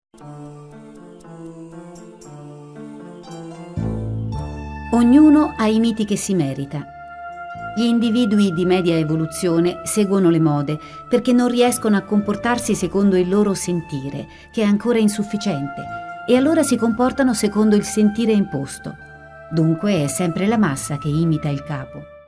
Ognuno ha i miti che si merita. Gli individui di media evoluzione seguono le mode perché non riescono a comportarsi secondo il loro sentire, che è ancora insufficiente, e allora si comportano secondo il sentire imposto. Dunque è sempre la massa che imita il capo.